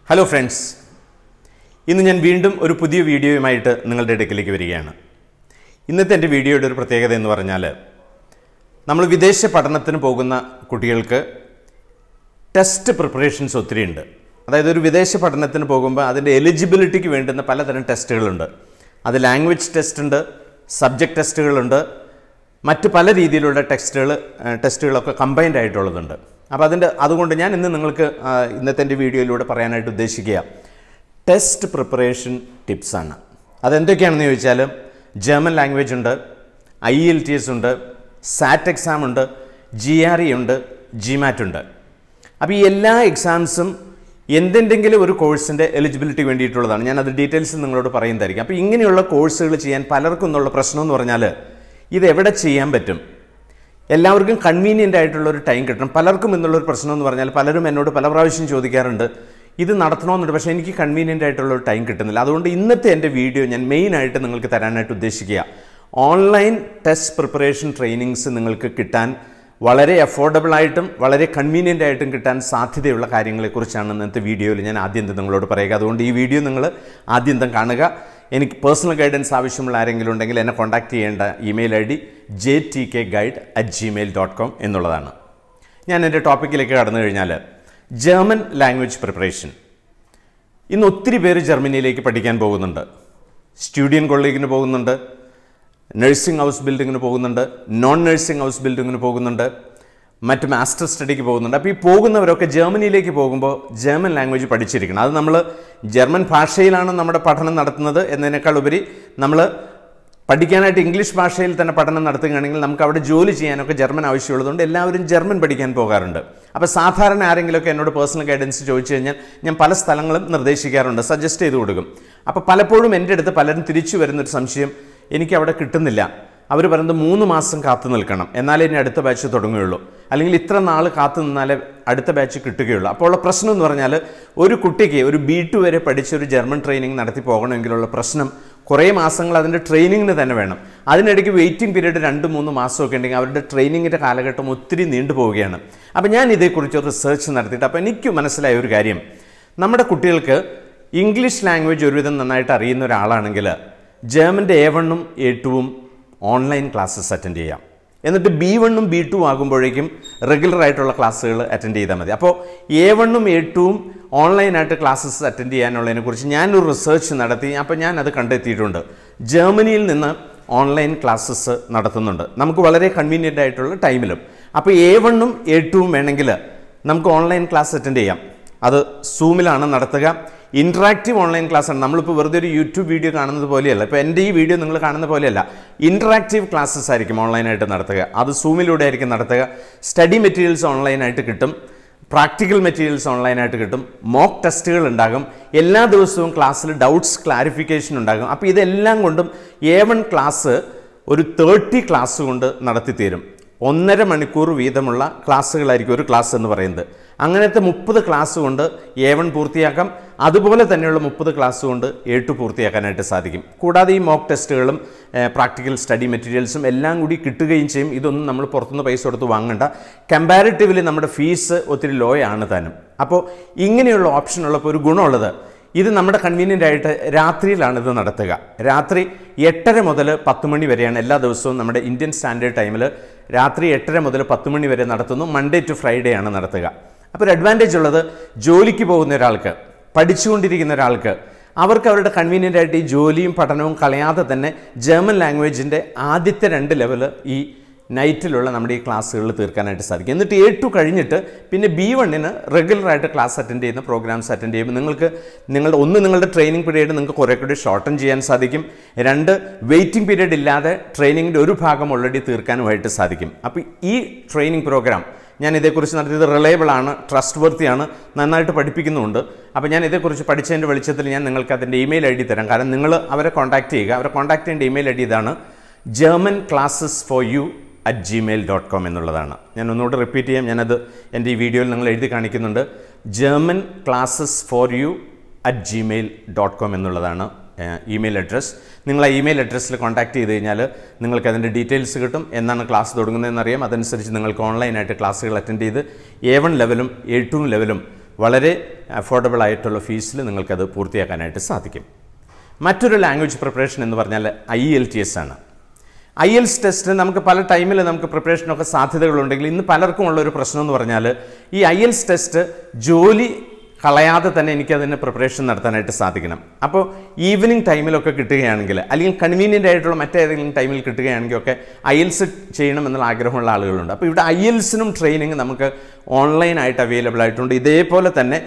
Hello friends, ഇന്ന് ഞാൻ വീണ്ടും ഒരു പുതിയ വീഡിയോയുമായിട്ട് നിങ്ങളുടെ അടുക്കിലേക്ക് വരികയാണ്. ഇന്നത്തെ എൻ്റെ വീഡിയോയുടെ ഒരു പ്രത്യേകത എന്ന് പറഞ്ഞാൽ നമ്മൾ വിദേശ പഠനത്തിന് പോകുന്ന കുട്ടികൾക്ക് ടെസ്റ്റ് പ്രിപ്പറേഷൻസ് ഒത്തിരി ഉണ്ട്. അതായത് ഒരു വിദേശ പഠനത്തിന് പോകുമ്പോൾ അതിൻ്റെ എലിജിബിലിറ്റിക്ക് വേണ്ടുന്ന പലതരം ടെസ്റ്റുകളുണ്ട്. അത് ലാംഗ്വേജ് ടെസ്റ്റ് ഉണ്ട്, സബ്ജക്റ്റ് ടെസ്റ്റുകളുണ്ട്, മറ്റ് പല രീതിയിലുള്ള ടെസ്റ്റുകളൊക്കെ കമ്പൈൻഡ് ആയിട്ടുള്ളതുണ്ട്. അപ്പോൾ അതുകൊണ്ട് ഞാൻ ഇന്ന് നിങ്ങൾക്ക് ഇന്നത്തെ എൻ്റെ വീഡിയോയിലൂടെ പറയാനായിട്ട് ഉദ്ദേശിക്കുക ടെസ്റ്റ് പ്രിപ്പറേഷൻ ടിപ്സാണ്. അതെന്തൊക്കെയാണെന്ന് ചോദിച്ചാൽ ജർമ്മൻ ലാംഗ്വേജ് ഉണ്ട്, IELTS ഉണ്ട്, സാറ്റ് എക്സാം ഉണ്ട്, GRE ഉണ്ട്, GMAT ഉണ്ട്. അപ്പോൾ ഈ എല്ലാ എക്സാംസും എന്തെങ്കിലും ഒരു കോഴ്സിൻ്റെ എലിജിബിലിറ്റി വേണ്ടിയിട്ടുള്ളതാണ്. ഞാനത് ഡീറ്റെയിൽസ് നിങ്ങളോട് പറയുന്നതായിരിക്കും. അപ്പോൾ ഇങ്ങനെയുള്ള കോഴ്സുകൾ ചെയ്യാൻ പലർക്കും എന്നുള്ള പ്രശ്നം എന്ന് പറഞ്ഞാൽ ഇതെവിടെ ചെയ്യാൻ പറ്റും, എല്ലാവർക്കും കൺവീനിയൻ്റ് ആയിട്ടുള്ളൊരു ടൈം കിട്ടണം. പലർക്കും എന്നുള്ളൊരു പ്രശ്നം എന്ന് പറഞ്ഞാൽ പലരും എന്നോട് പല പ്രാവശ്യം ചോദിക്കാറുണ്ട് ഇത് നടത്തണമെന്നുണ്ട്, പക്ഷേ എനിക്ക് കൺവീനിയൻ്റ് ആയിട്ടുള്ളൊരു ടൈം കിട്ടുന്നില്ല. അതുകൊണ്ട് ഇന്നത്തെ എൻ്റെ വീഡിയോ ഞാൻ മെയിനായിട്ട് നിങ്ങൾക്ക് തരാനായിട്ട് ഉദ്ദേശിക്കുക ഓൺലൈൻ ടെസ്റ്റ് പ്രിപ്പറേഷൻ ട്രെയിനിങ്സ് നിങ്ങൾക്ക് കിട്ടാൻ വളരെ അഫോർഡബിളായിട്ടും വളരെ കൺവീനിയൻ്റ് ആയിട്ടും കിട്ടാൻ സാധ്യതയുള്ള കാര്യങ്ങളെക്കുറിച്ചാണ് ഇന്നത്തെ വീഡിയോയിൽ ഞാൻ ആദ്യം നിങ്ങളോട് പറയുക. അതുകൊണ്ട് ഈ വീഡിയോ നിങ്ങൾ ആദ്യം കാണുക. എനിക്ക് പേഴ്സണൽ ഗൈഡൻസ് ആവശ്യമുള്ള ആരെങ്കിലും ഉണ്ടെങ്കിൽ എന്നെ കോൺടാക്റ്റ് ചെയ്യേണ്ട ഇമെയിൽ ID jtkguide@gmail.com എന്നുള്ളതാണ്. ഞാൻ എൻ്റെ ടോപ്പിക്കിലേക്ക് കടന്നു കഴിഞ്ഞാൽ ജർമ്മൻ ലാംഗ്വേജ് പ്രിപ്പറേഷൻ. ഇന്ന് ഒത്തിരി പേര് ജർമ്മനിയിലേക്ക് പഠിക്കാൻ പോകുന്നുണ്ട്. സ്റ്റുഡിയൻ കോളേജിന് പോകുന്നുണ്ട്, നഴ്സിംഗ് ഹൗസ് ബിൽഡിങ്ങിന് പോകുന്നുണ്ട്, നോൺ നഴ്സിംഗ് ഹൗസ് ബിൽഡിങ്ങിന് പോകുന്നുണ്ട്, മറ്റ് മാസ്റ്റർ സ്റ്റഡിക്ക് പോകുന്നുണ്ട്. അപ്പോൾ ഈ പോകുന്നവരൊക്കെ ജർമ്മനിയിലേക്ക് പോകുമ്പോൾ ജർമ്മൻ ലാംഗ്വേജ് പഠിച്ചിരിക്കണം. അത് നമ്മൾ ജർമ്മൻ ഭാഷയിലാണ് നമ്മുടെ പഠനം നടത്തുന്നത് എന്നതിനേക്കാൾ ഉപരി നമ്മൾ പഠിക്കാനായിട്ട് ഇംഗ്ലീഷ് ഭാഷയിൽ തന്നെ പഠനം നടത്തുകയാണെങ്കിൽ നമുക്ക് അവിടെ ജോലി ചെയ്യാനൊക്കെ ജർമ്മൻ ആവശ്യമുള്ളതുകൊണ്ട് എല്ലാവരും ജർമ്മൻ പഠിക്കാൻ പോകാറുണ്ട്. അപ്പോൾ സാധാരണ ആരെങ്കിലുമൊക്കെ എന്നോട് പേഴ്സണൽ ഗൈഡൻസ് ചോദിച്ചു കഴിഞ്ഞാൽ ഞാൻ പല സ്ഥലങ്ങളും നിർദ്ദേശിക്കാറുണ്ട്, സജസ്റ്റ് ചെയ്ത് കൊടുക്കും. അപ്പോൾ പലപ്പോഴും എൻ്റെ അടുത്ത് പലരും തിരിച്ചു വരുന്നൊരു സംശയം, എനിക്കവിടെ കിട്ടുന്നില്ല. അവർ പറയുന്നത് 3 മാസം കാത്തു നിൽക്കണം എന്നാലേ ഇനി അടുത്ത ബാച്ച് തുടങ്ങുകയുള്ളൂ, അല്ലെങ്കിൽ ഇത്ര നാൾ കാത്തു നിന്നാലേ അടുത്ത ബാച്ച് കിട്ടുകയുള്ളൂ. അപ്പോൾ ഉള്ള പ്രശ്നം എന്ന് പറഞ്ഞാൽ ഒരു കുട്ടിക്ക് ഒരു B2 വരെ പഠിച്ച് ഒരു ജർമ്മൻ ട്രെയിനിങ് നടത്തി പോകണമെങ്കിലുള്ള പ്രശ്നം കുറേ മാസങ്ങൾ അതിൻ്റെ ട്രെയിനിങ്ങിന് തന്നെ വേണം. അതിനിടയ്ക്ക് വെയിറ്റിംഗ് പീരീഡ് 2-3 മാസമൊക്കെ ഉണ്ടെങ്കിൽ അവരുടെ ട്രെയിനിങ്ങിൻ്റെ കാലഘട്ടം ഒത്തിരി നീണ്ടുപോവുകയാണ്. അപ്പോൾ ഞാൻ ഇതേക്കുറിച്ച് റിസർച്ച് നടത്തിയിട്ട് അപ്പോൾ എനിക്ക് മനസ്സിലായ ഒരു കാര്യം, നമ്മുടെ കുട്ടികൾക്ക് ഇംഗ്ലീഷ് ലാംഗ്വേജ് ഒരുവിധം നന്നായിട്ട് അറിയുന്ന ഒരാളാണെങ്കിൽ ജർമ്മൻ്റെ A1ഉം A2ഉം ഓൺലൈൻ ക്ലാസ്സസ് അറ്റൻഡ് ചെയ്യാം. എന്നിട്ട് B1ഉം B2 ആകുമ്പോഴേക്കും റെഗുലർ ആയിട്ടുള്ള ക്ലാസ്സുകൾ അറ്റൻഡ് ചെയ്താൽ മതി. അപ്പോൾ A1ഉം A2ഉം ഓൺലൈനായിട്ട് ക്ലാസ്സസ് അറ്റൻഡ് ചെയ്യാനുള്ളതിനെക്കുറിച്ച് ഞാനൊരു റിസർച്ച് നടത്തി. അപ്പോൾ ഞാൻ അത് കണ്ടെത്തിയിട്ടുണ്ട്. ജർമ്മനിയിൽ നിന്ന് ഓൺലൈൻ ക്ലാസ്സസ് നടത്തുന്നുണ്ട്, നമുക്ക് വളരെ കൺവീനിയൻ്റ് ആയിട്ടുള്ള ടൈമിലും. അപ്പോൾ A1ഉം A2ഉം വേണമെങ്കിൽ നമുക്ക് ഓൺലൈൻ ക്ലാസ് അറ്റൻഡ് ചെയ്യാം. അത് സൂമിലാണ് നടത്തുക. ഇൻട്രാക്റ്റീവ് ഓൺലൈൻ ക്ലാസ്സാണ്. നമ്മളിപ്പോൾ വെറുതെ ഒരു യൂട്യൂബ് വീഡിയോ കാണുന്നത് പോലെയല്ല, ഇപ്പോൾ എൻ്റെ ഈ വീഡിയോ നിങ്ങൾ കാണുന്ന പോലെയല്ല, ഇൻട്രാക്റ്റീവ് ക്ലാസ്സസ് ആയിരിക്കും ഓൺലൈനായിട്ട് നടത്തുക. അത് സൂമിലൂടെ ആയിരിക്കും നടത്തുക. സ്റ്റഡി മെറ്റീരിയൽസ് ഓൺലൈനായിട്ട് കിട്ടും, പ്രാക്ടിക്കൽ മെറ്റീരിയൽസ് ഓൺലൈനായിട്ട് കിട്ടും, മോക്ക് ടെസ്റ്റുകൾ ഉണ്ടാകും, എല്ലാ ദിവസവും ക്ലാസ്സിൽ ഡൗട്ട്സ് ക്ലാരിഫിക്കേഷൻ ഉണ്ടാകും. അപ്പോൾ ഇതെല്ലാം കൊണ്ടും A1 ക്ലാസ് ഒരു 30 ക്ലാസ് കൊണ്ട് നടത്തിത്തീരും. 1.5 മണിക്കൂർ വീതമുള്ള ക്ലാസ്സുകളായിരിക്കും ഒരു ക്ലാസ് എന്ന് പറയുന്നത്. അങ്ങനത്തെ 30 ക്ലാസ് കൊണ്ട് A1 പൂർത്തിയാക്കാം. അതുപോലെ തന്നെയുള്ള 30 ക്ലാസ് കൊണ്ട് A2 പൂർത്തിയാക്കാനായിട്ട് സാധിക്കും. കൂടാതെ ഈ മോക്ക് ടെസ്റ്റുകളും പ്രാക്ടിക്കൽ സ്റ്റഡി മെറ്റീരിയൽസും എല്ലാം കൂടി കിട്ടുകയും ചെയ്യും. ഇതൊന്നും നമ്മൾ പുറത്തുനിന്ന് പൈസ കൊടുത്ത് വാങ്ങണ്ട. കമ്പാരിറ്റീവ്ലി നമ്മുടെ ഫീസ് ഒത്തിരി ലോ ആണ് താനും. അപ്പോൾ ഇങ്ങനെയുള്ള ഓപ്ഷൻ ഉള്ളപ്പോൾ ഒരു ഗുണമുള്ളത്, ഇത് നമ്മുടെ കൺവീനിയൻ്റ് ആയിട്ട് രാത്രിയിലാണ് ഇത് നടത്തുക. രാത്രി 8:30 മുതൽ 10 മണി വരെയാണ് എല്ലാ ദിവസവും നമ്മുടെ ഇന്ത്യൻ സ്റ്റാൻഡേർഡ് ടൈമിൽ രാത്രി 8:30 മുതൽ 10 മണി വരെ നടത്തുന്നു. മൺഡേ ടു ഫ്രൈഡേ ആണ് നടത്തുക. അപ്പോൾ ഒരു അഡ്വാൻറ്റേജ് ഉള്ളത്, ജോലിക്ക് പോകുന്ന ഒരാൾക്ക്, പഠിച്ചുകൊണ്ടിരിക്കുന്ന ഒരാൾക്ക്, അവർക്ക് അവരുടെ കൺവീനിയൻ്റ് ആയിട്ട് ഈ ജോലിയും പഠനവും കളയാതെ തന്നെ ജർമ്മൻ ലാംഗ്വേജിൻ്റെ ആദ്യത്തെ 2 ലെവൽ ഈ നൈറ്റിലുള്ള നമ്മുടെ ഈ ക്ലാസ്സുകളിൽ തീർക്കാനായിട്ട് സാധിക്കും. എന്നിട്ട് A2 കഴിഞ്ഞിട്ട് പിന്നെ B1ന് റെഗുലറായിട്ട് ക്ലാസ് അറ്റൻഡ് ചെയ്യുന്ന പ്രോഗ്രാംസ് അറ്റൻഡ് ചെയ്യുമ്പോൾ നിങ്ങളുടെ ട്രെയിനിങ് പീരീഡ് നിങ്ങൾക്ക് കുറേ കൂടി ഷോർട്ടൻ ചെയ്യാൻ സാധിക്കും. 2 വെയിറ്റിംഗ് പീരീഡ് ഇല്ലാതെ ട്രെയിനിങ്ങിൻ്റെ ഒരു ഭാഗം ഓൾറെഡി തീർക്കാനുമായിട്ട് സാധിക്കും. അപ്പോൾ ഈ ട്രെയിനിങ് പ്രോഗ്രാം ഞാൻ ഇതേക്കുറിച്ച് നടത്തിയത് റിലയബിൾ ആണ്, ട്രസ്റ്റ് വർത്തിയാണ്, നന്നായിട്ട് പഠിപ്പിക്കുന്നുമുണ്ട്. അപ്പോൾ ഞാൻ ഇതേക്കുറിച്ച് പഠിച്ചതിൻ്റെ വെളിച്ചത്തിൽ ഞാൻ നിങ്ങൾക്ക് അതിൻ്റെ ഇമെയിൽ ID തരാം. കാരണം നിങ്ങൾ അവരെ കോൺടാക്റ്റ് ചെയ്യുക. അവരെ കോൺടാക്റ്റ് ചെയ്യേണ്ട ഇമെയിൽ ID ഇതാണ്, germanclassesforyou@gmail.com എന്നുള്ളതാണ്. ഞാൻ ഒന്നുകൂടെ റിപ്പീറ്റ് ചെയ്യാം, ഞാനത് എൻ്റെ ഈ വീഡിയോയിൽ നിങ്ങൾ എഴുതി കാണിക്കുന്നുണ്ട്. germanclassesforyou@gmail.com എന്നുള്ളതാണ് ഇമെയിൽ അഡ്രസ്സ്. നിങ്ങൾ ആ ഇമെയിൽ അഡ്രസ്സിൽ കോൺടാക്ട് ചെയ്ത് കഴിഞ്ഞാൽ നിങ്ങൾക്ക് അതിൻ്റെ ഡീറ്റെയിൽസ് കിട്ടും, എന്നാണ് ക്ലാസ് തുടങ്ങുന്നതെന്ന് അറിയാം. അതനുസരിച്ച് നിങ്ങൾക്ക് ഓൺലൈനായിട്ട് ക്ലാസ്സുകൾ അറ്റൻഡ് ചെയ്ത് A1 ലെവലും A2 ലെവലും വളരെ അഫോർഡബിൾ ആയിട്ടുള്ള ഫീസിൽ നിങ്ങൾക്കത് പൂർത്തിയാക്കാനായിട്ട് സാധിക്കും. മറ്റൊരു ലാംഗ്വേജ് പ്രിപ്പറേഷൻ എന്ന് പറഞ്ഞാൽ IELTS ആണ്. IELTS ടെസ്റ്റ് നമുക്ക് പല ടൈമിൽ നമുക്ക് പ്രിപ്പറേഷനൊക്കെ സാധ്യതകളുണ്ടെങ്കിൽ ഇന്ന് പലർക്കും ഉള്ളൊരു പ്രശ്നം എന്ന് പറഞ്ഞാൽ ഈ IELTS ടെസ്റ്റ് ജോലി കളയാതെ തന്നെ എനിക്കതിന് പ്രിപ്പറേഷൻ നടത്താനായിട്ട് സാധിക്കണം. അപ്പോൾ ഈവനിങ് ടൈമിലൊക്കെ കിട്ടുകയാണെങ്കിൽ അല്ലെങ്കിൽ കൺവീനിയൻ്റ് ആയിട്ടുള്ള മറ്റേതെങ്കിലും ടൈമിൽ കിട്ടുകയാണെങ്കിൽ ഒക്കെ IELTS ചെയ്യണമെന്നുള്ള ആഗ്രഹമുള്ള ആളുകളുണ്ട്. അപ്പോൾ ഇവിടെ IELTSനും ട്രെയിനിങ് നമുക്ക് ഓൺലൈനായിട്ട് അവൈലബിൾ ആയിട്ടുണ്ട്. ഇതേപോലെ തന്നെ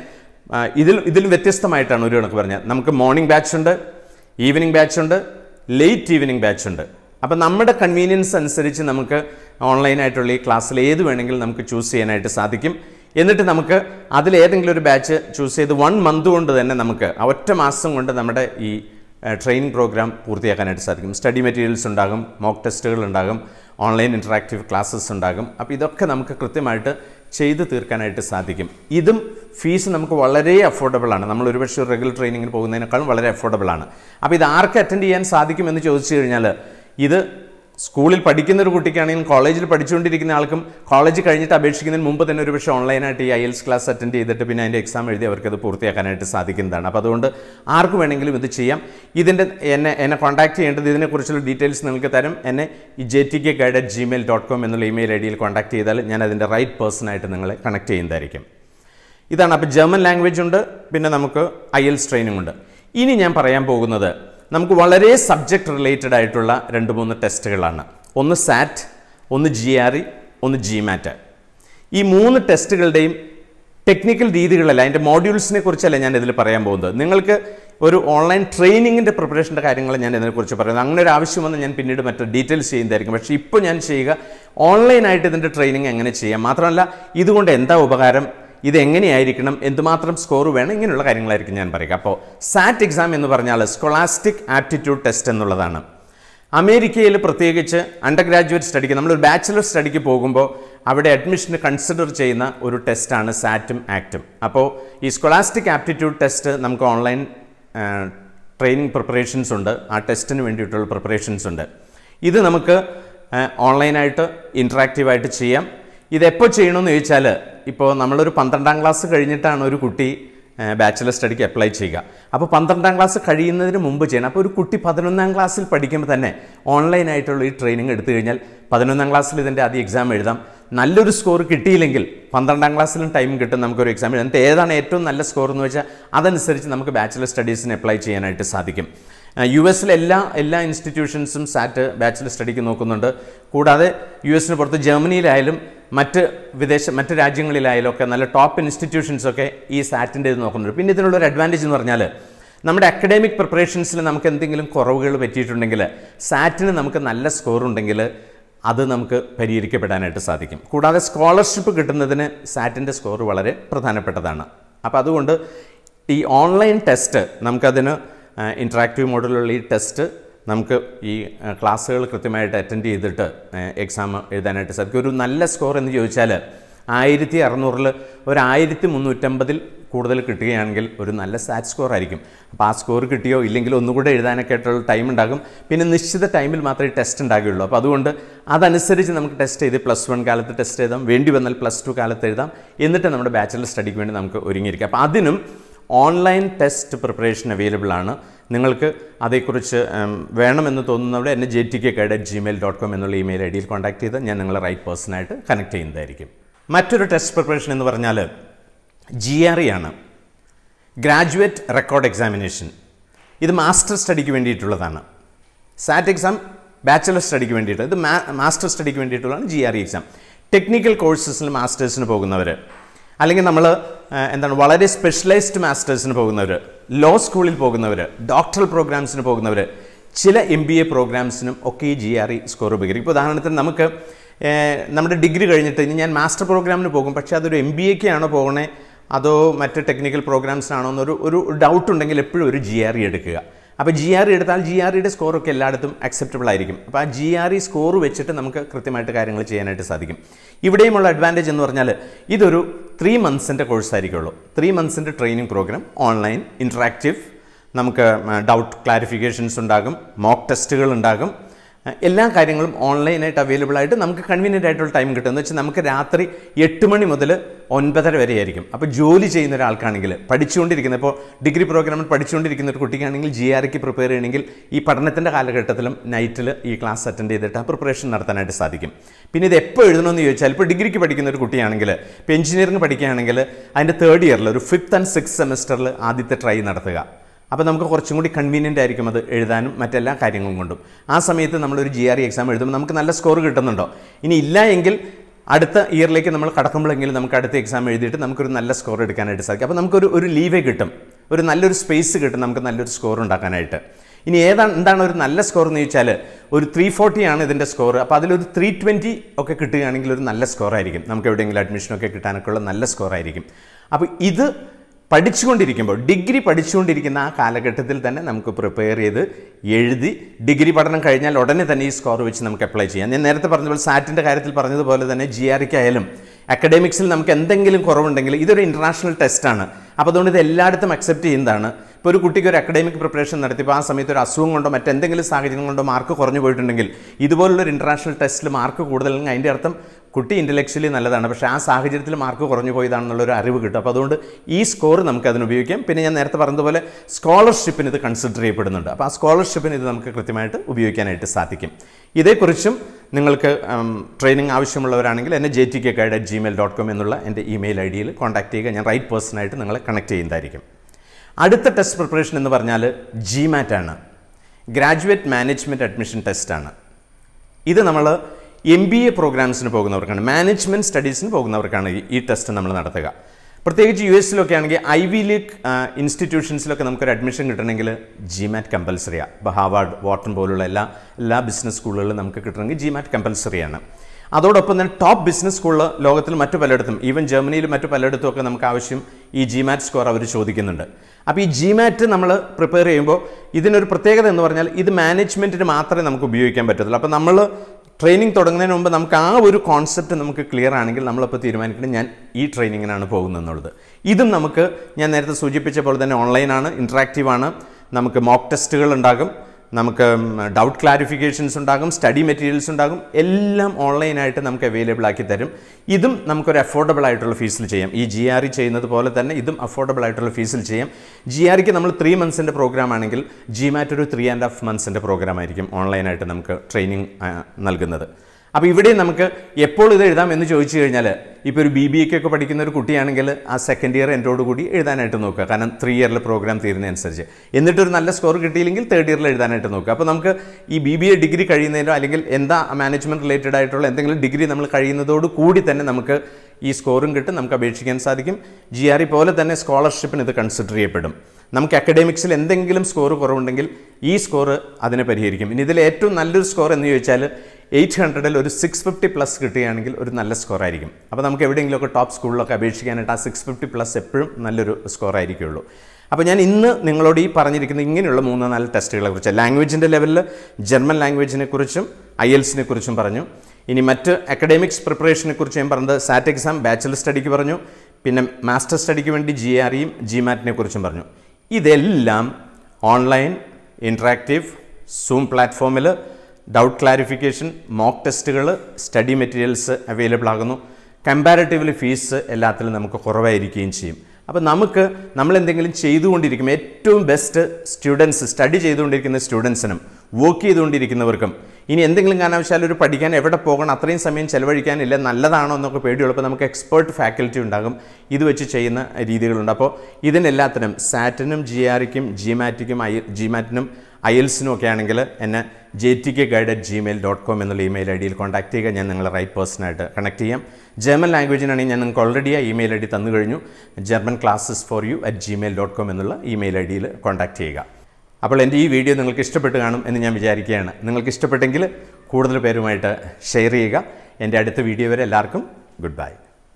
ഇതിൽ വ്യത്യസ്തമായിട്ടാണ് ഒരു കണക്ക് പറഞ്ഞാൽ നമുക്ക് മോർണിംഗ് ബാച്ച് ഉണ്ട്, ഈവനിങ് ബാച്ച് ഉണ്ട്, ലേറ്റ് ഈവനിങ് ബാച്ച് ഉണ്ട്. അപ്പോൾ നമ്മുടെ കൺവീനിയൻസ് അനുസരിച്ച് നമുക്ക് ഓൺലൈനായിട്ടുള്ള ഈ ക്ലാസ്സിൽ ഏത് വേണമെങ്കിലും നമുക്ക് ചൂസ് ചെയ്യാനായിട്ട് സാധിക്കും. എന്നിട്ട് നമുക്ക് അതിലേതെങ്കിലും ഒരു ബാച്ച് ചൂസ് ചെയ്ത് 1 മന്ത് കൊണ്ട് തന്നെ നമുക്ക് ഒറ്റ മാസം കൊണ്ട് നമ്മുടെ ഈ ട്രെയിനിങ് പ്രോഗ്രാം പൂർത്തിയാക്കാനായിട്ട് സാധിക്കും. സ്റ്റഡി മെറ്റീരിയൽസ് ഉണ്ടാകും, മോക്ക് ടെസ്റ്റുകൾ ഉണ്ടാകും, ഓൺലൈൻ ഇൻറ്ററാക്റ്റീവ് ക്ലാസ്സസ് ഉണ്ടാകും. അപ്പോൾ ഇതൊക്കെ നമുക്ക് കൃത്യമായിട്ട് ചെയ്ത് തീർക്കാനായിട്ട് സാധിക്കും. ഇതും ഫീസ് നമുക്ക് വളരെ അഫോർഡബിളാണ്. നമ്മൾ ഒരുപക്ഷെ റെഗുലർ ട്രെയിനിങ്ങിന് പോകുന്നതിനേക്കാളും വളരെ അഫോർഡബിളാണ്. അപ്പോൾ ഇത് ആർക്ക് അറ്റൻഡ് ചെയ്യാൻ സാധിക്കുമെന്ന് ചോദിച്ചു കഴിഞ്ഞാൽ ഇത് സ്കൂളിൽ പഠിക്കുന്ന ഒരു കുട്ടിക്കാണെങ്കിലും കോളേജിൽ പഠിച്ചുകൊണ്ടിരിക്കുന്ന ആൾക്കും കോളേജ് കഴിഞ്ഞിട്ട് അപേക്ഷിക്കുന്നതിന് മുമ്പ് തന്നെ ഒരുപക്ഷെ ഓൺലൈനായിട്ട് ഈ IELTS ക്ലാസ് അറ്റൻഡ് ചെയ്തിട്ട് പിന്നെ അതിൻ്റെ എക്സാം എഴുതി അവർക്കത് പൂർത്തിയാക്കാനായിട്ട് സാധിക്കുന്നതാണ്. അപ്പോൾ അതുകൊണ്ട് ആർക്ക് വേണമെങ്കിലും ഇത് ചെയ്യാം. എന്നെ കോൺടാക്ട് ചെയ്യേണ്ടത് ഇതിനെക്കുറിച്ചുള്ള ഡീറ്റെയിൽസ് നിങ്ങൾക്ക് തരും. എന്നെ ഈ jtkguide@gmail.com എന്നുള്ള ഇമെയിൽ ID യിൽ കോൺടാക്ട് ചെയ്താൽ ഞാൻ അതിൻ്റെ റൈറ്റ് പേഴ്സണായിട്ട് നിങ്ങളെ കണക്ട് ചെയ്യുന്നതായിരിക്കും. ഇതാണ്. അപ്പോൾ ജർമ്മൻ ലാംഗ്വേജ് ഉണ്ട്, പിന്നെ നമുക്ക് IELTS ട്രെയിനിങ് ഉണ്ട്. ഇനി ഞാൻ പറയാൻ പോകുന്നത് നമുക്ക് വളരെ സബ്ജക്റ്റ് റിലേറ്റഡ് ആയിട്ടുള്ള 2-3 ടെസ്റ്റുകളാണ്. ഒന്ന് SAT, ഒന്ന് GRE, ഒന്ന് GMAT. ഈ 3 ടെസ്റ്റുകളുടെയും ടെക്നിക്കൽ രീതികളല്ല, അതിൻ്റെ മോഡ്യൂൾസിനെ കുറിച്ചല്ല ഞാൻ ഇതിൽ പറയാൻ പോകുന്നത്. നിങ്ങൾക്ക് ഒരു ഓൺലൈൻ ട്രെയിനിങ്ങിൻ്റെ പ്രിപ്പറേഷൻ്റെ കാര്യങ്ങൾ ഞാൻ ഇതിനെക്കുറിച്ച് പറയുന്നത്. അങ്ങനെ ഒരു ആവശ്യം വന്ന് ഞാൻ പിന്നീട് മറ്റു ഡീറ്റെയിൽസ് ചെയ്യുന്നതായിരിക്കും. പക്ഷേ ഇപ്പോൾ ഞാൻ ചെയ്യുക ഓൺലൈനായിട്ട് ഇതിൻ്റെ ട്രെയിനിങ് എങ്ങനെ ചെയ്യാം, മാത്രമല്ല ഇതുകൊണ്ട് എന്താ ഉപകാരം, ഇതെങ്ങനെയായിരിക്കണം, എന്തുമാത്രം സ്കോർ വേണം, ഇങ്ങനെയുള്ള കാര്യങ്ങളായിരിക്കും ഞാൻ പറയുക. അപ്പോൾ SAT എക്സാം എന്ന് പറഞ്ഞാൽ സ്കോളാസ്റ്റിക് ആപ്റ്റിറ്റ്യൂഡ് ടെസ്റ്റ് എന്നുള്ളതാണ്. അമേരിക്കയിൽ പ്രത്യേകിച്ച് അണ്ടർ ഗ്രാജുവേറ്റ് സ്റ്റഡിക്ക്, നമ്മളൊരു ബാച്ചിലർ സ്റ്റഡിക്ക് പോകുമ്പോൾ അവിടെ അഡ്മിഷന് കൺസിഡർ ചെയ്യുന്ന ഒരു ടെസ്റ്റാണ് SATും ACTും. അപ്പോൾ ഈ സ്കോളാസ്റ്റിക് ആപ്റ്റിറ്റ്യൂഡ് ടെസ്റ്റ് നമുക്ക് ഓൺലൈൻ ട്രെയിനിങ് പ്രിപ്പറേഷൻസ് ഉണ്ട്, ആ ടെസ്റ്റിന് വേണ്ടിയിട്ടുള്ള പ്രിപ്പറേഷൻസ് ഉണ്ട്. ഇത് നമുക്ക് ഓൺലൈനായിട്ട് ഇൻറ്ററാക്റ്റീവായിട്ട് ചെയ്യാം. ഇതെപ്പോൾ ചെയ്യണമെന്ന് ചോദിച്ചാൽ ഇപ്പോൾ നമ്മളൊരു 12ാം ക്ലാസ് കഴിഞ്ഞിട്ടാണ് ഒരു കുട്ടി ബാച്ചിലർ സ്റ്റഡിക്ക് അപ്ലൈ ചെയ്യുക. അപ്പോൾ 12ാം ക്ലാസ് കഴിയുന്നതിന് മുമ്പ് ചെയ്യണം. അപ്പോൾ ഒരു കുട്ടി 11ാം ക്ലാസ്സിൽ പഠിക്കുമ്പോൾ തന്നെ ഓൺലൈനായിട്ടുള്ള ഈ ട്രെയിനിങ് എടുത്തു കഴിഞ്ഞാൽ 11ാം ക്ലാസ്സിൽ ഇതിൻ്റെ ആദ്യം എക്സാം എഴുതാം. നല്ലൊരു സ്കോർ കിട്ടിയില്ലെങ്കിൽ 12ാം ക്ലാസ്സിലും ടൈം കിട്ടും നമുക്കൊരു എക്സാം എഴുതാം. ഏതാണ് ഏറ്റവും നല്ല സ്കോർ എന്ന് വെച്ചാൽ അതനുസരിച്ച് നമുക്ക് ബാച്ചിലർ സ്റ്റഡീസിന് അപ്ലൈ ചെയ്യാനായിട്ട് സാധിക്കും. US-ലെ എല്ലാ ഇൻസ്റ്റിറ്റ്യൂഷൻസും SAT ബാച്ചിലർ സ്റ്റഡിക്ക് നോക്കുന്നുണ്ട്. കൂടാതെ US-ന് പുറത്ത് ജർമ്മനിയിലായാലും മറ്റ് രാജ്യങ്ങളിലായാലും ഒക്കെ നല്ല ടോപ്പ് ഇൻസ്റ്റിറ്റ്യൂഷൻസൊക്കെ ഈ SATൻ്റെ ഇത് നോക്കുന്നുണ്ട്. പിന്നെ ഇതിനുള്ളൊരു അഡ്വാൻറ്റേജ് എന്ന് പറഞ്ഞാൽ നമ്മുടെ അക്കാഡമിക് പ്രിപ്പറേഷൻസിൽ നമുക്ക് എന്തെങ്കിലും കുറവുകൾ പറ്റിയിട്ടുണ്ടെങ്കിൽ SATന് നമുക്ക് നല്ല സ്കോർ ഉണ്ടെങ്കിൽ അത് നമുക്ക് പരിഹരിക്കപ്പെടാനായിട്ട് സാധിക്കും. കൂടാതെ സ്കോളർഷിപ്പ് കിട്ടുന്നതിന് SATൻ്റെ സ്കോർ വളരെ പ്രധാനപ്പെട്ടതാണ്. അപ്പോൾ അതുകൊണ്ട് ഈ ഓൺലൈൻ ടെസ്റ്റ് നമുക്കതിന് ഇൻറ്ററാക്റ്റീവ് മോഡിലുള്ള ഈ ടെസ്റ്റ് നമുക്ക് ഈ ക്ലാസ്സുകൾ കൃത്യമായിട്ട് അറ്റൻഡ് ചെയ്തിട്ട് എക്സാം എഴുതാനായിട്ട് സാധിക്കും. ഒരു നല്ല സ്കോർ എന്ന് ചോദിച്ചാൽ 1600-ൽ ഒരു 1350-ൽ കൂടുതൽ കിട്ടുകയാണെങ്കിൽ ഒരു നല്ല SAT സ്കോർ ആയിരിക്കും. അപ്പോൾ ആ സ്കോർ കിട്ടിയോ ഇല്ലെങ്കിലോ ഒന്നുകൂടെ എഴുതാനൊക്കെ ആയിട്ടുള്ള ടൈം ഉണ്ടാകും. പിന്നെ നിശ്ചിത ടൈമിൽ മാത്രമേ ടെസ്റ്റ് ഉണ്ടാകുകയുള്ളൂ. അപ്പോൾ അതുകൊണ്ട് അതനുസരിച്ച് നമുക്ക് ടെസ്റ്റ് ചെയ്ത് +1 കാലത്ത് ടെസ്റ്റ് എഴുതാം, വേണ്ടി വന്നാൽ +2 കാലത്ത് എഴുതാം. എന്നിട്ട് നമ്മുടെ ബാച്ചിലർ സ്റ്റഡിക്ക് വേണ്ടി നമുക്ക് ഒരുങ്ങിയിരിക്കാം. അപ്പോൾ അതിനും ഓൺലൈൻ ടെസ്റ്റ് പ്രിപ്പറേഷൻ അവൈലബിൾ ആണ്. നിങ്ങൾക്ക് അതേക്കുറിച്ച് വേണമെന്ന് തോന്നുന്നവിടെ എന്നെ jtkguide@gmail.com എന്നുള്ള ഇമെയിൽ ID യിൽ കോൺടാക്ട് ചെയ്ത് ഞാൻ നിങ്ങളെ റൈറ്റ് പേഴ്സണായിട്ട് കണക്ട് ചെയ്യുന്നതായിരിക്കും. മറ്റൊരു ടെസ്റ്റ് പ്രിപ്പറേഷൻ എന്ന് പറഞ്ഞാൽ GRE ആണ്, ഗ്രാജുവേറ്റ് റെക്കോർഡ് എക്സാമിനേഷൻ. ഇത് മാസ്റ്റർ സ്റ്റഡിക്ക് വേണ്ടിയിട്ടുള്ളതാണ്. SAT എക്സാം ബാച്ചിലർ സ്റ്റഡിക്ക് വേണ്ടിയിട്ട്, ഇത് മാസ്റ്റർ സ്റ്റഡിക്ക് വേണ്ടിയിട്ടുള്ളതാണ് GRE എക്സാം. ടെക്നിക്കൽ കോഴ്സസിൽ മാസ്റ്റേഴ്സിന് പോകുന്നവർ, അല്ലെങ്കിൽ നമ്മൾ വളരെ സ്പെഷ്യലൈസ്ഡ് മാസ്റ്റേഴ്സിന് പോകുന്നവർ, ലോ സ്കൂളിൽ പോകുന്നവർ, ഡോക്ടറൽ പ്രോഗ്രാംസിന് പോകുന്നവർ, ചില MBA പ്രോഗ്രാംസിനും ഒക്കെ ഈ GRE സ്കോർ ഉപകരിക്കും. ഇപ്പോൾ ഉദാഹരണത്തിന് നമുക്ക് നമ്മുടെ ഡിഗ്രി കഴിഞ്ഞിട്ട് ഇനി ഞാൻ മാസ്റ്റർ പ്രോഗ്രാമിന് പോകും, പക്ഷേ അതൊരു MBAക്ക് ആണോ പോകണേ അതോ മറ്റ് ടെക്നിക്കൽ പ്രോഗ്രാംസിനാണോ എന്നൊരു ഡൗട്ട് ഉണ്ടെങ്കിൽ എപ്പോഴും ഒരു GRE എടുക്കുക. അപ്പോൾ GRE എടുത്താൽ GREയുടെ സ്കോറൊക്കെ എല്ലായിടത്തും അക്സെപ്റ്റബിൾ ആയിരിക്കും. അപ്പോൾ ആ GRE സ്കോർ വെച്ചിട്ട് നമുക്ക് കൃത്യമായിട്ട് കാര്യങ്ങൾ ചെയ്യാനായിട്ട് സാധിക്കും. ഇവിടെയുമുള്ള അഡ്വാൻറ്റേജ് എന്ന് പറഞ്ഞാൽ ഇതൊരു 3 മന്ത്സിൻ്റെ കോഴ്സായിരിക്കുള്ളൂ. 3 മന്ത്സിൻ്റെ ട്രെയിനിങ് പ്രോഗ്രാം, ഓൺലൈൻ ഇൻറ്ററാക്റ്റീവ്, നമുക്ക് ഡൗട്ട് ക്ലാരിഫിക്കേഷൻസ് ഉണ്ടാകും, മോക്ക് ടെസ്റ്റുകൾ ഉണ്ടാകും, എല്ലാ കാര്യങ്ങളും ഓൺലൈനായിട്ട് അവൈലബിൾ ആയിട്ട് നമുക്ക് കൺവീനിയൻ്റ് ആയിട്ടുള്ള ടൈം കിട്ടും. എന്ന് വെച്ചാൽ നമുക്ക് രാത്രി 8 മണി മുതൽ 9:30 വരെ ആയിരിക്കും. അപ്പോൾ ജോലി ചെയ്യുന്ന ഒരാൾക്കാണെങ്കിൽ പഠിച്ചുകൊണ്ടിരിക്കുന്ന, ഇപ്പോൾ ഡിഗ്രി പ്രോഗ്രാമിൽ പഠിച്ചുകൊണ്ടിരിക്കുന്ന ഒരു കുട്ടിക്കാണെങ്കിൽ GREക്ക് പ്രിപ്പയർ ചെയ്യണമെങ്കിൽ ഈ പഠനത്തിൻ്റെ കാലഘട്ടത്തിലും നൈറ്റിൽ ഈ ക്ലാസ് അറ്റൻഡ് ചെയ്തിട്ട് ആ പ്രിപ്പറേഷൻ നടത്താനായിട്ട് സാധിക്കും. പിന്നെ ഇത് എപ്പോൾ എഴുതണമെന്ന് ചോദിച്ചാൽ, ഇപ്പോൾ ഡിഗ്രിക്ക് പഠിക്കുന്ന ഒരു കുട്ടിയാണെങ്കിൽ, ഇപ്പോൾ എഞ്ചിനീയറിംഗ് പഠിക്കുകയാണെങ്കിൽ അതിൻ്റെ 3rd ഇയറിൽ ഒരു 5th and 6th സെമസ്റ്ററിൽ ആദ്യത്തെ ട്രൈ നടത്തുക. അപ്പോൾ നമുക്ക് കുറച്ചും കൂടി കൺവീനിയൻ്റ് ആയിരിക്കും അത് എഴുതാനും മറ്റെല്ലാ കാര്യങ്ങളും കൊണ്ടും. ആ സമയത്ത് നമ്മളൊരു GRE എക്സാം എഴുതുമ്പോൾ നമുക്ക് നല്ല സ്കോർ കിട്ടുന്നുണ്ടോ? ഇനി ഇല്ല എങ്കിൽ അടുത്ത ഇയറിലേക്ക് നമ്മൾ കടക്കുമ്പോഴെങ്കിലും നമുക്ക് അടുത്ത എക്സാം എഴുതിയിട്ട് നമുക്കൊരു നല്ല സ്കോർ എടുക്കാനായിട്ട് സാധിക്കും. അപ്പോൾ നമുക്കൊരു ലീവേ കിട്ടും, ഒരു നല്ലൊരു സ്പേസ് കിട്ടും നമുക്ക് നല്ലൊരു സ്കോർ ഉണ്ടാക്കാനായിട്ട്. ഇനി എന്താണ് ഒരു നല്ല സ്കോർ എന്ന് ചോദിച്ചാൽ, ഒരു 340 ആണ് ഇതിൻ്റെ സ്കോർ. അപ്പോൾ അതിലൊരു 320 ഒക്കെ കിട്ടുകയാണെങ്കിൽ ഒരു നല്ല സ്കോറായിരിക്കും, നമുക്ക് എവിടെയെങ്കിലും അഡ്മിഷനൊക്കെ കിട്ടാനൊക്കെ ഉള്ള നല്ല സ്കോറായിരിക്കും. അപ്പോൾ ഇത് പഠിച്ചുകൊണ്ടിരിക്കുമ്പോൾ, ഡിഗ്രി പഠിച്ചുകൊണ്ടിരിക്കുന്ന ആ കാലഘട്ടത്തിൽ തന്നെ നമുക്ക് പ്രിപ്പയർ ചെയ്ത് എഴുതി ഡിഗ്രി പഠനം കഴിഞ്ഞാൽ ഉടനെ തന്നെ ഈ സ്കോർ വെച്ച് നമുക്ക് അപ്ലൈ ചെയ്യാം. ഞാൻ നേരത്തെ പറഞ്ഞതുപോലെ സാറ്റിൻ്റെ കാര്യത്തിൽ പറഞ്ഞതുപോലെ തന്നെ GREക്കായാലും അക്കാഡമിക്സിൽ നമുക്ക് എന്തെങ്കിലും കുറവുണ്ടെങ്കിൽ ഇതൊരു ഇൻ്റർനാഷണൽ ടെസ്റ്റാണ്. അപ്പോൾ അതുകൊണ്ട് ഇത് എല്ലായിടത്തും അക്സെപ്റ്റ് ചെയ്യുന്നതാണ്. ഇപ്പോൾ ഒരു കുട്ടിക്ക് ഒരു അക്കാഡമിക് പ്രിപ്പറേഷൻ നടത്തിയപ്പോൾ ആ സമയത്ത് ഒരു അസുഖം കൊണ്ടോ മറ്റെന്തെങ്കിലും സാഹചര്യം കൊണ്ടോ മാർക്ക് കുറഞ്ഞു പോയിട്ടുണ്ടെങ്കിൽ ഇതുപോലുള്ളൊരു ഇൻ്റർനാഷണൽ ടെസ്റ്റിൽ മാർക്ക് കൂടുതലെങ്കിൽ അതിൻ്റെ അർത്ഥം കുട്ടി ഇൻ്റലക്ച്വലി നല്ലതാണ്, പക്ഷേ ആ സാഹചര്യത്തിൽ മാർക്ക് കുറഞ്ഞു പോയതാണെന്നുള്ളൊരു അറിവ് കിട്ടും. അപ്പോൾ അതുകൊണ്ട് ഈ സ്കോർ നമുക്ക് അതിന് ഉപയോഗിക്കാം. പിന്നെ ഞാൻ നേരത്തെ പറഞ്ഞതുപോലെ സ്കോളർഷിപ്പിന് ഇത് കൺസിഡർ ചെയ്യപ്പെടുന്നുണ്ട്. അപ്പോൾ ആ സ്കോളർഷിപ്പിന് ഇത് നമുക്ക് കൃത്യമായിട്ട് ഉപയോഗിക്കാനായിട്ട് സാധിക്കും. ഇതേക്കുറിച്ചും നിങ്ങൾക്ക് ട്രെയിനിങ് ആവശ്യമുള്ളവരാണെങ്കിൽ എന്നെ jtkguide@gmail.com എന്നുള്ള എൻ്റെ ഇമെയിൽ ID കോൺടാക്ട് ചെയ്യുക. ഞാൻ റൈറ്റ് പേഴ്സണായിട്ട് നിങ്ങളെ കണക്ട് ചെയ്യുന്നതായിരിക്കും. അടുത്ത ടെസ്റ്റ് പ്രിപ്പറേഷൻ എന്ന് പറഞ്ഞാൽ GMAT ആണ്, ഗ്രാജുവേറ്റ് മാനേജ്മെൻറ്റ് അഡ്മിഷൻ ടെസ്റ്റാണ്. ഇത് നമ്മൾ MBA പ്രോഗ്രാംസിന് പോകുന്നവർക്കാണ്, മാനേജ്മെൻറ്റ് സ്റ്റഡീസിന് പോകുന്നവർക്കാണ് ഈ ടെസ്റ്റ് നമ്മൾ നടത്തുക. പ്രത്യേകിച്ച് US ആണെങ്കിൽ ഐവി ലീഗ് ഇൻസ്റ്റിറ്റ്യൂഷൻസിലൊക്കെ നമുക്കൊരു അഡ്മിഷൻ കിട്ടണമെങ്കിൽ GMAT കമ്പൽസറിയാണ്. ഇപ്പോൾ ഹാർവാർഡ്, വാട്ടൺ പോലുള്ള എല്ലാ ബിസിനസ് സ്കൂളുകളിലും നമുക്ക് കിട്ടണമെങ്കിൽ GMAT കമ്പൽസറിയാണ്. അതോടൊപ്പം തന്നെ ടോപ്പ് ബിസിനസ് സ്കൂളിൽ ലോകത്തിൽ മറ്റു പലയിടത്തും, ഈവൻ ജർമ്മനിയിലും മറ്റു പലയിടത്തും ഒക്കെ നമുക്ക് ആവശ്യം ഈ GMAT സ്കോർ അവർ ചോദിക്കുന്നുണ്ട്. അപ്പോൾ ഈ GMAT നമ്മൾ പ്രിപ്പയർ ചെയ്യുമ്പോൾ ഇതിനൊരു പ്രത്യേകത എന്ന് പറഞ്ഞാൽ ഇത് മാനേജ്മെൻറ്റിന് മാത്രമേ നമുക്ക് ഉപയോഗിക്കാൻ പറ്റത്തുള്ളൂ. അപ്പോൾ നമ്മൾ ട്രെയിനിങ് തുടങ്ങുന്നതിന് മുമ്പ് നമുക്ക് ആ ഒരു കോൺസെപ്റ്റ് നമുക്ക് ക്ലിയർ ആണെങ്കിൽ നമ്മളപ്പോൾ തീരുമാനിക്കണം ഞാൻ ഈ ട്രെയിനിങ്ങിനാണ് പോകുന്നതെന്നുള്ളത്. ഇതും നമുക്ക് ഞാൻ നേരത്തെ സൂചിപ്പിച്ച പോലെ തന്നെ ഓൺലൈനാണ്, ഇൻട്രാക്റ്റീവാണ്. നമുക്ക് മോക്ക് ടെസ്റ്റുകൾ ഉണ്ടാകും, നമുക്ക് ഡൗട്ട് ക്ലാരിഫിക്കേഷൻസ് ഉണ്ടാകും, സ്റ്റഡി മെറ്റീരിയൽസ് ഉണ്ടാകും, എല്ലാം ഓൺലൈനായിട്ട് നമുക്ക് അവൈലബിൾ ആക്കി തരും. ഇതും നമുക്കൊരു അഫോർഡബിൾ ആയിട്ടുള്ള ഫീസിൽ ചെയ്യാം. ഈ GRE ചെയ്യുന്നത് പോലെ തന്നെ ഇതും അഫോർഡബിൾ ആയിട്ടുള്ള ഫീസിൽ ചെയ്യാം. GREക്ക് നമ്മൾ 3 മന്ത്സിൻ്റെ പ്രോഗ്രാം ആണെങ്കിൽ GMAT ഒരു 3.5 മന്ത്സിൻ്റെ പ്രോഗ്രാം ആയിരിക്കും ഓൺലൈനായിട്ട് നമുക്ക് ട്രെയിനിങ് നൽകുന്നത്. അപ്പോൾ ഇവിടെ നമുക്ക് എപ്പോൾ ഇത് എഴുതാം എന്ന് ചോദിച്ചു കഴിഞ്ഞാൽ, ഇപ്പോൾ ഒരു BBAക്കൊക്കെ പഠിക്കുന്ന ഒരു കുട്ടിയാണെങ്കിൽ ആ 2nd ഇയർ എൻഡോട് കൂടി എഴുതാനായിട്ട് നോക്കുക. കാരണം 3 ഇയറിൽ പ്രോഗ്രാം തീരുന്നതനുസരിച്ച്. എന്നിട്ടൊരു നല്ല സ്കോർ കിട്ടിയില്ലെങ്കിൽ 3rd ഇയറിൽ എഴുതാനായിട്ട് നോക്കുക. അപ്പോൾ നമുക്ക് ഈ BBA ഡിഗ്രി കഴിയുന്നതിനോ അല്ലെങ്കിൽ എന്താ മാനേജ്മെൻറ്റ് റിലേറ്റഡ് ആയിട്ടുള്ള എന്തെങ്കിലും ഡിഗ്രി നമ്മൾ കഴിയുന്നതോട് കൂടി തന്നെ നമുക്ക് ഈ സ്കോറും കിട്ടും, നമുക്ക് അപേക്ഷിക്കാൻ സാധിക്കും. GRE പോലെ തന്നെ സ്കോളർഷിപ്പിന് ഇത് കൺസിഡർ ചെയ്യപ്പെടും. നമുക്ക് അക്കാഡമിക്സിൽ എന്തെങ്കിലും സ്കോർ കുറവുണ്ടെങ്കിൽ ഈ സ്കോർ അതിനെ പരിഹരിക്കും. ഇനി ഇതിൽ ഏറ്റവും നല്ലൊരു സ്കോർ എന്ന് ചോദിച്ചാൽ 800-ൽ ഒരു 650+ കിട്ടുകയാണെങ്കിൽ ഒരു നല്ല സ്കോർ ആയിരിക്കും. അപ്പോൾ നമുക്ക് എവിടെയെങ്കിലുമൊക്കെ ടോപ്പ് സ്കൂളിലൊക്കെ അപേക്ഷിക്കാനായിട്ട് ആ 650+ എപ്പോഴും നല്ലൊരു സ്കോർ ആയിരിക്കുള്ളൂ. അപ്പോൾ ഞാൻ ഇന്ന് നിങ്ങളോട് ഈ പറഞ്ഞിരിക്കുന്ന ഇങ്ങനെയുള്ള 3-4 ടെസ്റ്റുകളെ കുറിച്ച്, ലാംഗ്വേജിൻ്റെ ലെവലിൽ ജർമ്മൻ ലാംഗ്വേജിനെ കുറിച്ചും IELTSനെ കുറിച്ചും പറഞ്ഞു. ഇനി മറ്റ് അക്കാഡമിക്സ് പ്രിപ്പറേഷനെ കുറിച്ച് ഞാൻ പറഞ്ഞത് സാറ്റ് എക്സാം, ബാച്ചിലർ സ്റ്റഡിക്ക് പറഞ്ഞു. പിന്നെ മാസ്റ്റർ സ്റ്റഡിക്ക് വേണ്ടി GREയും GMATനെ കുറിച്ചും പറഞ്ഞു. ഇതെല്ലാം ഓൺലൈൻ, ഇൻട്രാക്റ്റീവ്, സൂം പ്ലാറ്റ്ഫോമിൽ ഡൗട്ട് ക്ലാരിഫിക്കേഷൻ, മോക്ക് ടെസ്റ്റുകൾ, സ്റ്റഡി മെറ്റീരിയൽസ് അവൈലബിൾ ആകുന്നു. കമ്പാരിറ്റീവ്ലി ഫീസ് എല്ലാത്തിലും നമുക്ക് കുറവായിരിക്കുകയും ചെയ്യും. അപ്പോൾ നമ്മളെന്തെങ്കിലും ചെയ്തുകൊണ്ടിരിക്കും, ഏറ്റവും ബെസ്റ്റ് സ്റ്റുഡൻസ്, സ്റ്റഡി ചെയ്തുകൊണ്ടിരിക്കുന്ന സ്റ്റുഡൻസിനും വർക്ക് ചെയ്തുകൊണ്ടിരിക്കുന്നവർക്കും ഇനി എന്തെങ്കിലും കാരണവശാൽ ഒരു പഠിക്കാൻ എവിടെ പോകണം, അത്രയും സമയം ചെലവഴിക്കാനില്ല, നല്ലതാണോ എന്നൊക്കെ പേടിയുള്ളപ്പോൾ നമുക്ക് എക്സ്പേർട്ട് ഫാക്കൽറ്റി ഉണ്ടാകും, ഇത് വെച്ച് ചെയ്യുന്ന രീതികളുണ്ട്. അപ്പോൾ ഇതിനെല്ലാത്തിനും സാറ്റിനും GREക്കും GMATനും IELTSനും ഒക്കെ ആണെങ്കിൽ എന്നെ jtkguide@gmail.com എന്നുള്ള ഇമെയിൽ ID കോൺടാക്ട് ചെയ്യുക. ഞാൻ നിങ്ങളെ റൈറ്റ് പേഴ്സണായിട്ട് കണക്ട് ചെയ്യാം. ജർമ്മൻ ലാംഗ്വേജിനാണെങ്കിൽ ഞാൻ നിങ്ങൾക്ക് ഓൾറെഡി ആ ഇമെയിൽ ID തന്നു കഴിഞ്ഞു. germanclassesforyou@gmail.com എന്നുള്ള ഇമെയിൽ ID കോൺടാക്ട് ചെയ്യുക. അപ്പോൾ എൻ്റെ ഈ വീഡിയോ നിങ്ങൾക്ക് ഇഷ്ടപ്പെട്ട് കാണും എന്ന് ഞാൻ വിചാരിക്കുകയാണ്. നിങ്ങൾക്ക് ഇഷ്ടപ്പെട്ടെങ്കിൽ കൂടുതൽ പേരുമായിട്ട് ഷെയർ ചെയ്യുക. എൻ്റെ അടുത്ത വീഡിയോ വരെ എല്ലാവർക്കും ഗുഡ് ബൈ.